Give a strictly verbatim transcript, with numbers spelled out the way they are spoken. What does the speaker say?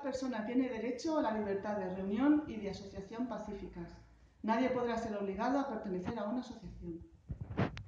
persona tiene derecho a la libertad de reunión y de asociación pacíficas. Nadie podrá ser obligado a pertenecer a una asociación.